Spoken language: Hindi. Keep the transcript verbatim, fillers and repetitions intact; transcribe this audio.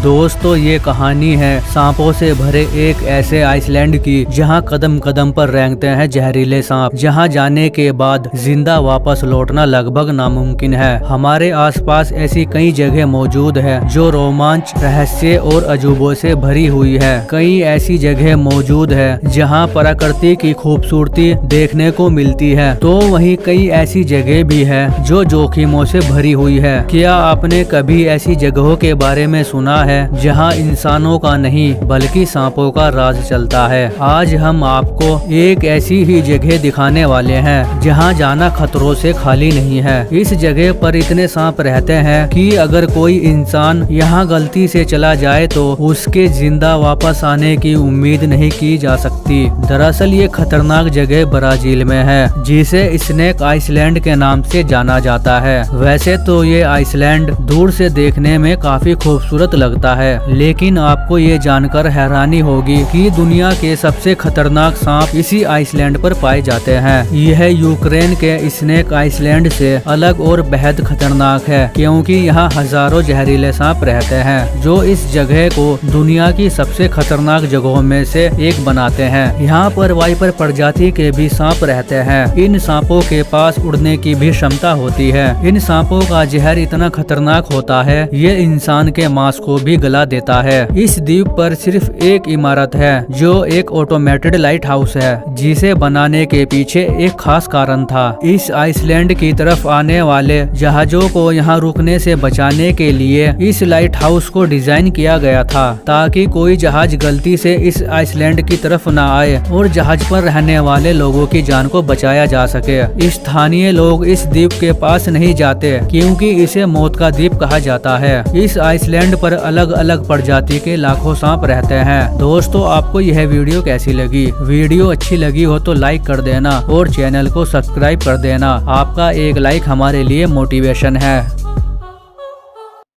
दोस्तों ये कहानी है सांपों से भरे एक ऐसे आइसलैंड की जहां कदम कदम पर रेंगते हैं जहरीले सांप, जहां जाने के बाद जिंदा वापस लौटना लगभग नामुमकिन है। हमारे आसपास ऐसी कई जगह मौजूद है जो रोमांच, रहस्य और अजूबों से भरी हुई है। कई ऐसी जगह मौजूद है जहां प्रकृति की खूबसूरती देखने को मिलती है, तो वहीं कई ऐसी जगह भी है जो जोखिमों से भरी हुई है। क्या आपने कभी ऐसी जगहों के बारे में सुना है जहां इंसानों का नहीं बल्कि सांपों का राज चलता है? आज हम आपको एक ऐसी ही जगह दिखाने वाले हैं जहां जाना खतरों से खाली नहीं है। इस जगह पर इतने सांप रहते हैं कि अगर कोई इंसान यहां गलती से चला जाए तो उसके जिंदा वापस आने की उम्मीद नहीं की जा सकती। दरअसल ये खतरनाक जगह ब्राजील में है, जिसे स्नेक आइसलैंड के नाम से जाना जाता है। वैसे तो ये आइसलैंड दूर से देखने में काफी खूबसूरत लगता है, लेकिन आपको ये जानकर हैरानी होगी कि दुनिया के सबसे खतरनाक सांप इसी आइसलैंड पर पाए जाते हैं। यह यूक्रेन के स्नेक आइसलैंड से अलग और बेहद खतरनाक है, क्योंकि यहाँ हजारों जहरीले सांप रहते हैं जो इस जगह को दुनिया की सबसे खतरनाक जगहों में से एक बनाते हैं। यहाँ पर वाइपर प्रजाति के भी सांप रहते हैं। इन सांपों के पास उड़ने की भी क्षमता होती है। इन सांपों का जहर इतना खतरनाक होता है ये इंसान के मांस को भी गला देता है। इस द्वीप पर सिर्फ एक इमारत है जो एक ऑटोमेटेड लाइट हाउस है, जिसे बनाने के पीछे एक खास कारण था। इस आइसलैंड की तरफ आने वाले जहाजों को यहाँ रुकने से बचाने के लिए इस लाइट हाउस को डिजाइन किया गया था, ताकि कोई जहाज गलती से इस आइसलैंड की तरफ न आए और जहाज पर रहने वाले लोगों की जान को बचाया जा सके। स्थानीय लोग इस द्वीप के पास नहीं जाते क्योंकि इसे मौत का द्वीप कहा जाता है। इस आइसलैंड पर अलग अलग प्रजाति के लाखों सांप रहते हैं। दोस्तों, आपको यह वीडियो कैसी लगी? वीडियो अच्छी लगी हो तो लाइक कर देना और चैनल को सब्सक्राइब कर देना। आपका एक लाइक हमारे लिए मोटिवेशन है।